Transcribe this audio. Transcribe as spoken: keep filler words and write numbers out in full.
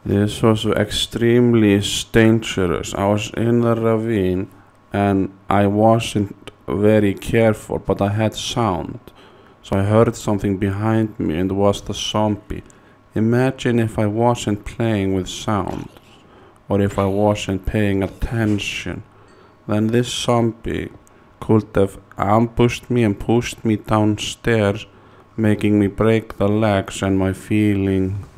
This was extremely dangerous. I was in a ravine and I wasn't very careful, but I had sound. So I heard something behind me and it was the zombie. Imagine if I wasn't playing with sound, or if I wasn't paying attention. Then this zombie could have ambushed me and pushed me downstairs, making me break the legs and my feeling